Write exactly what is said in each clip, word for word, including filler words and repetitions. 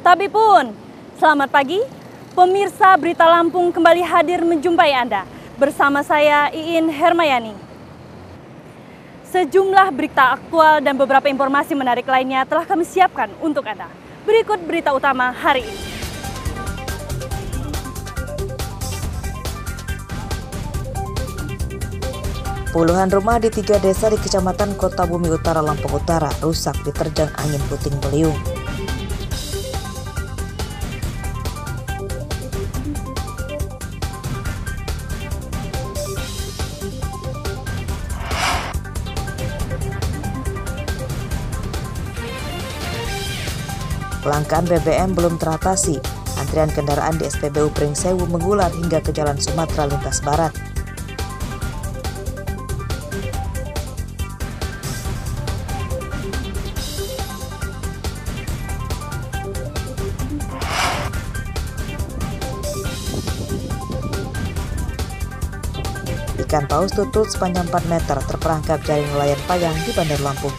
Tapi pun, selamat pagi, pemirsa Berita Lampung kembali hadir menjumpai Anda. Bersama saya Iin Hermayani. Sejumlah berita aktual dan beberapa informasi menarik lainnya telah kami siapkan untuk Anda. Berikut berita utama hari ini. Puluhan rumah di tiga desa di Kecamatan Kota Bumi Utara, Lampung Utara rusak diterjang angin puting beliung. Kelangkaan B B M belum teratasi. Antrian kendaraan di S P B U Pringsewu mengular hingga ke Jalan Sumatera lintas barat. Ikan paus tutut sepanjang empat meter terperangkap jaring nelayan Payang di Bandar Lampung.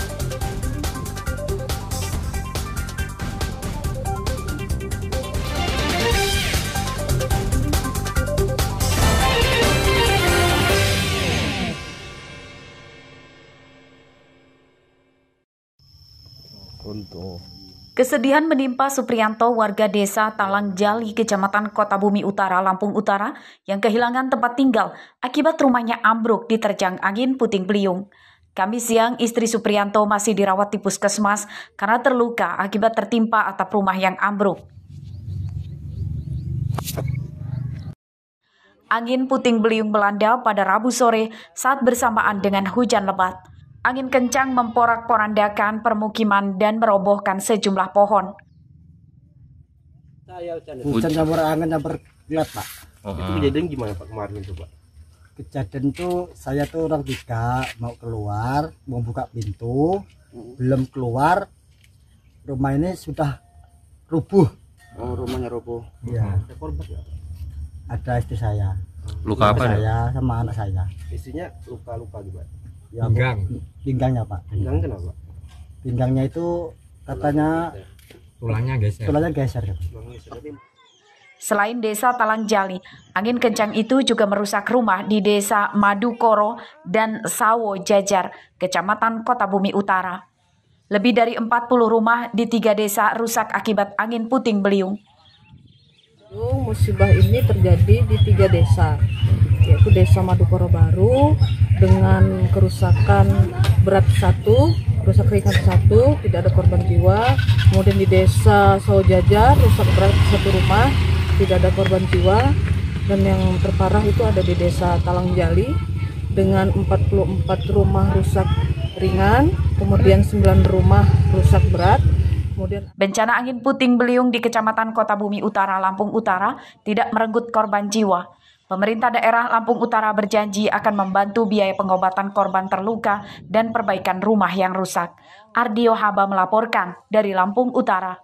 Kesedihan menimpa Supriyanto, warga desa Talangjali, Kecamatan Kota Bumi Utara, Lampung Utara, yang kehilangan tempat tinggal akibat rumahnya ambruk diterjang angin puting beliung. Kamis siang, istri Supriyanto masih dirawat di puskesmas karena terluka akibat tertimpa atap rumah yang ambruk. Angin puting beliung melanda pada Rabu sore saat bersamaan dengan hujan lebat. Angin kencang memporak-porandakan permukiman dan merobohkan sejumlah pohon. Hujan campur angin campur gelap, Pak. Oh, itu kejadian gimana Pak kemarin itu, Pak? Kejadian tuh saya tuh orang tiga mau keluar, mau buka pintu, hmm. belum keluar, rumah ini sudah rubuh. Oh, rumahnya rubuh. Iya. Ada korban ya? Ada istri saya. Luka apa saya ya? Sama anak saya. Istrinya luka-luka juga. Ya, pinggang. Pinggangnya, Pak. Pinggang kenapa? Pinggangnya itu katanya tulangnya geser. Tulangnya geser. Selain desa Talangjali, angin kencang itu juga merusak rumah di desa Madukoro dan Sawo Jajar, Kecamatan Kota Bumi Utara. Lebih dari empat puluh rumah di tiga desa rusak akibat angin puting beliung. Musibah ini terjadi di tiga desa, yaitu Desa Madukoro Baru dengan kerusakan berat satu, rusak ringan satu, tidak ada korban jiwa. Kemudian di Desa Sawo Jajar rusak berat satu rumah, tidak ada korban jiwa. Dan yang terparah itu ada di Desa Talangjali dengan empat puluh empat rumah rusak ringan, kemudian sembilan rumah rusak berat. Kemudian bencana angin puting beliung di Kecamatan Kota Bumi Utara, Lampung Utara tidak merenggut korban jiwa. Pemerintah daerah Lampung Utara berjanji akan membantu biaya pengobatan korban terluka dan perbaikan rumah yang rusak. Ardio Haba melaporkan dari Lampung Utara.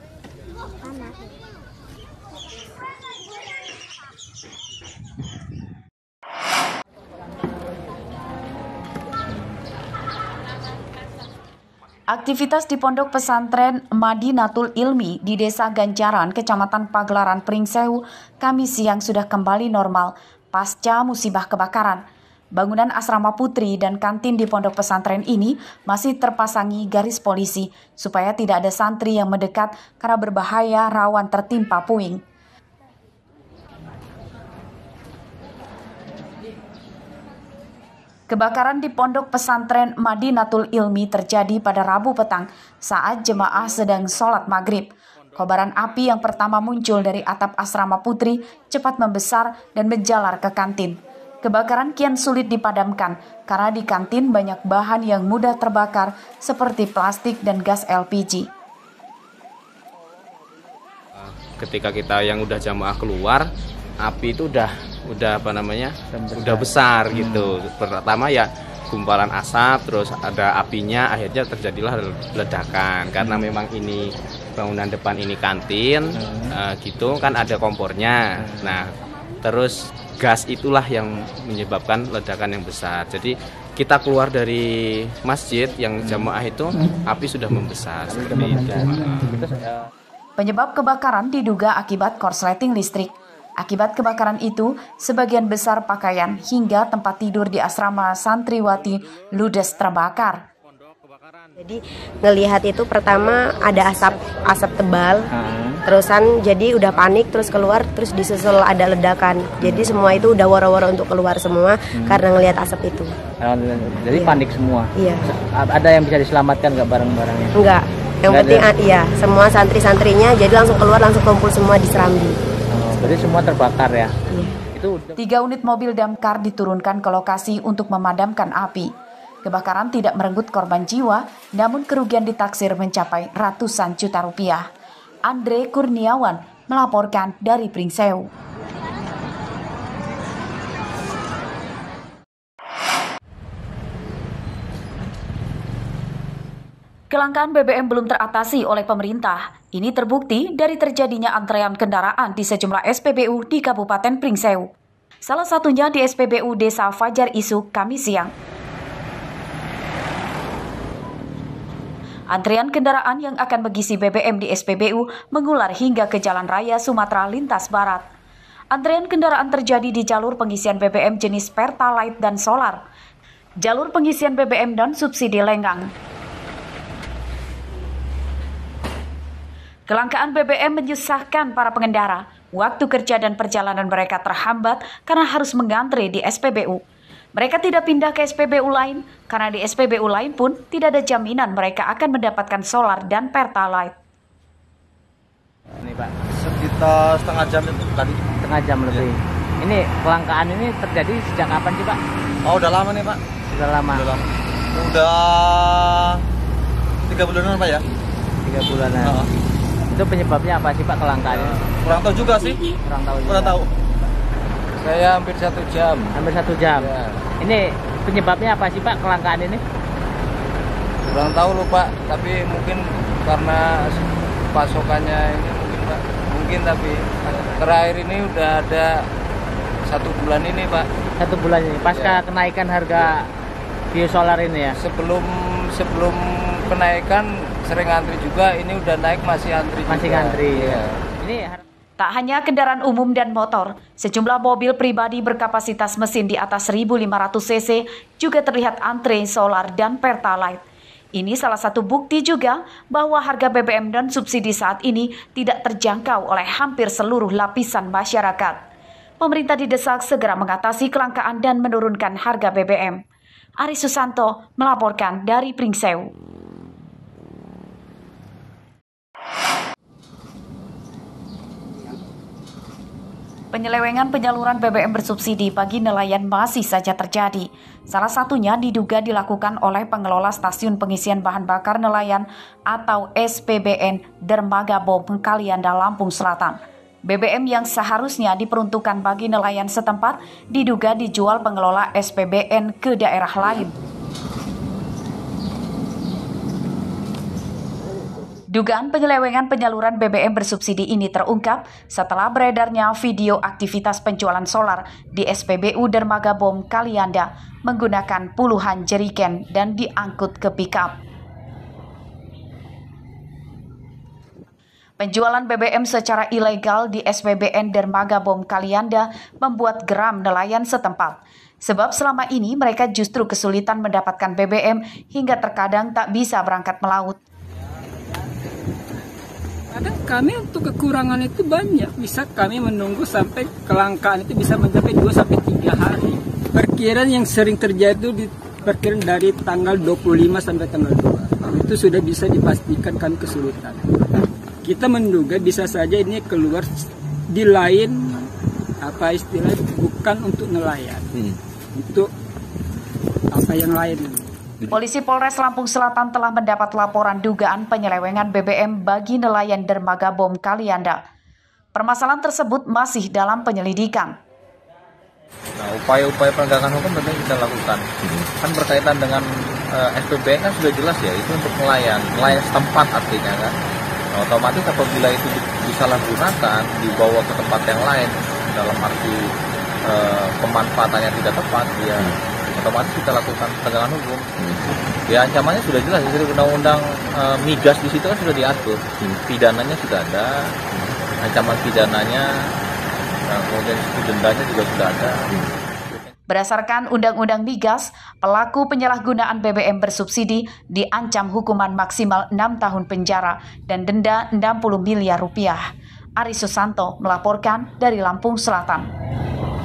Aktivitas di Pondok Pesantren Madinatul Ilmi di Desa Ganjaran, Kecamatan Pagelaran Pringsewu, Kamis siang sudah kembali normal pasca musibah kebakaran. Bangunan asrama putri dan kantin di pondok pesantren ini masih terpasangi garis polisi supaya tidak ada santri yang mendekat karena berbahaya rawan tertimpa puing. Kebakaran di Pondok Pesantren Madinatul Ilmi terjadi pada Rabu petang saat jemaah sedang sholat maghrib. Kobaran api yang pertama muncul dari atap asrama putri cepat membesar dan menjalar ke kantin. Kebakaran kian sulit dipadamkan karena di kantin banyak bahan yang mudah terbakar seperti plastik dan gas L P G. Ketika kita yang udah jamaah keluar, api itu udah udah apa namanya udah besar gitu. Pertama ya gumpalan asap, terus ada apinya, akhirnya terjadilah ledakan karena memang ini bangunan depan ini kantin, uh, gitu kan ada kompornya. Nah terus gas itulah yang menyebabkan ledakan yang besar. Jadi kita keluar dari masjid yang jamaah itu api sudah membesar seperti itu. Penyebab kebakaran diduga akibat korsleting listrik. Akibat kebakaran itu, sebagian besar pakaian hingga tempat tidur di asrama santriwati ludes terbakar. Jadi ngelihat itu pertama ada asap asap tebal, hmm. terusan jadi udah panik terus keluar terus disusul ada ledakan. Jadi semua itu udah woro-woro untuk keluar semua hmm. karena ngelihat asap itu. Jadi iya. panik semua. Iya. Ada yang bisa diselamatkan nggak barang-barangnya? Enggak. Yang Nggak penting ada. Iya semua santri-santrinya jadi langsung keluar langsung kumpul semua di Serambi. Oh, berarti semua terbakar ya? Iya. Itu Tiga unit mobil damkar diturunkan ke lokasi untuk memadamkan api. Kebakaran tidak merenggut korban jiwa, namun kerugian ditaksir mencapai ratusan juta rupiah. Andre Kurniawan melaporkan dari Pringsewu. Kelangkaan B B M belum teratasi oleh pemerintah. Ini terbukti dari terjadinya antrean kendaraan di sejumlah S P B U di Kabupaten Pringsewu. Salah satunya di S P B U Desa Fajar Isu, Kamis siang. Antrian kendaraan yang akan mengisi B B M di S P B U mengular hingga ke Jalan Raya Sumatera Lintas Barat. Antrian kendaraan terjadi di jalur pengisian B B M jenis Pertalite dan Solar, jalur pengisian B B M dan subsidi Lenggang. Kelangkaan B B M menyusahkan para pengendara. Waktu kerja dan perjalanan mereka terhambat karena harus mengantre di S P B U. Mereka tidak pindah ke S P B U lain, karena di S P B U lain pun tidak ada jaminan mereka akan mendapatkan solar dan Pertalite. Ini Pak, sekitar setengah jam itu tadi. Setengah jam lebih. Ya. Ini kelangkaan ini terjadi sejak kapan sih Pak? Oh udah lama nih Pak. Sudah lama. Udah lama. Udah tiga bulanan Pak ya? Tiga bulanan. Oh. Itu penyebabnya apa sih Pak kelangkaannya? Kurang tahu juga sih. Kurang tahu. Kurang tahu. Saya hampir satu jam. Hampir satu jam. Ya. Ini penyebabnya apa sih Pak kelangkaan ini? Kurang tahu loh Pak, tapi mungkin karena pasokannya ini mungkin Pak. Mungkin tapi terakhir ini udah ada satu bulan ini Pak. Satu bulan ini, pasca ya. Kenaikan harga ya. Biosolar ini ya? Sebelum sebelum kenaikan sering antri juga, ini udah naik masih antri Masih juga. antri ya. Ini Tak hanya kendaraan umum dan motor, sejumlah mobil pribadi berkapasitas mesin di atas seribu lima ratus cc juga terlihat antre solar dan Pertalite. Ini salah satu bukti juga bahwa harga B B M dan subsidi saat ini tidak terjangkau oleh hampir seluruh lapisan masyarakat. Pemerintah didesak segera mengatasi kelangkaan dan menurunkan harga B B M. Ari Susanto melaporkan dari Pringsewu. Penyelewengan penyaluran B B M bersubsidi bagi nelayan masih saja terjadi. Salah satunya diduga dilakukan oleh pengelola stasiun pengisian bahan bakar nelayan atau S P B N Dermaga Bom Kalianda, Lampung Selatan. B B M yang seharusnya diperuntukkan bagi nelayan setempat diduga dijual pengelola S P B N ke daerah lain. Dugaan penyelewengan penyaluran B B M bersubsidi ini terungkap setelah beredarnya video aktivitas penjualan solar di S P B U Dermaga Bom Kalianda menggunakan puluhan jerigen dan diangkut ke pickup. Penjualan B B M secara ilegal di S P B N Dermaga Bom Kalianda membuat geram nelayan setempat. Sebab selama ini mereka justru kesulitan mendapatkan B B M hingga terkadang tak bisa berangkat melaut. Kadang kami untuk kekurangan itu banyak, bisa kami menunggu sampai kelangkaan itu bisa mencapai dua sampai tiga hari. Perkiraan yang sering terjadi itu di perkiraan dari tanggal dua puluh lima sampai tanggal dua. Itu sudah bisa dipastikan kami kesulitan. Kita menduga bisa saja ini keluar di lain apa istilah bukan untuk nelayan. Hmm. Untuk apa yang lain. Polisi Polres Lampung Selatan telah mendapat laporan dugaan penyelewengan B B M bagi nelayan Dermaga Bom Kalianda. Permasalahan tersebut masih dalam penyelidikan. Nah, upaya-upaya penegakan hukum tentu kita lakukan. Kan berkaitan dengan uh, S P B N kan sudah jelas ya, itu untuk nelayan, nelayan setempat artinya kan. Nah, otomatis apabila itu disalahgunakan, dibawa ke tempat yang lain dalam arti uh, pemanfaatannya tidak tepat, ya otomatis kita lakukan penegakan hukum. Ya ancamannya sudah jelas, jadi undang-undang e, migas di situ kan sudah diatur, pidananya sudah ada, ancaman pidananya, kemudian dendanya juga sudah ada. Berdasarkan Undang-Undang Migas, pelaku penyalahgunaan B B M bersubsidi diancam hukuman maksimal enam tahun penjara dan denda enam puluh miliar rupiah. Ari Susanto melaporkan dari Lampung Selatan.